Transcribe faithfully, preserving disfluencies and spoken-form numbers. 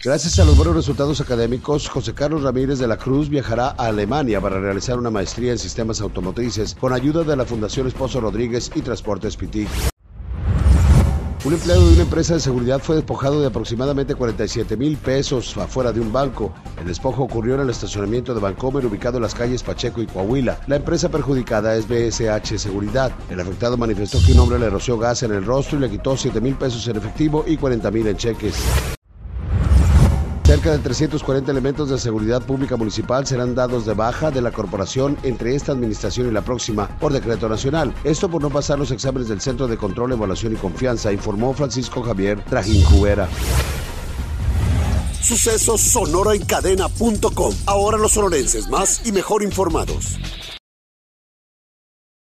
Gracias a los buenos resultados académicos, José Carlos Ramírez de la Cruz viajará a Alemania para realizar una maestría en sistemas automotrices con ayuda de la Fundación Esposo Rodríguez y Transportes Pitic. Un empleado de una empresa de seguridad fue despojado de aproximadamente cuarenta y siete mil pesos afuera de un banco. El despojo ocurrió en el estacionamiento de Bancomer, ubicado en las calles Pacheco y Coahuila. La empresa perjudicada es B S H Seguridad. El afectado manifestó que un hombre le roció gas en el rostro y le quitó siete mil pesos en efectivo y cuarenta mil en cheques. Cerca de trescientos cuarenta elementos de seguridad pública municipal serán dados de baja de la corporación entre esta administración y la próxima por decreto nacional. Esto por no pasar los exámenes del Centro de Control, Evaluación y Confianza, informó Francisco Javier Trajín Cubera. Sucesos Sonora en cadena punto com. Ahora los sonorenses más y mejor informados.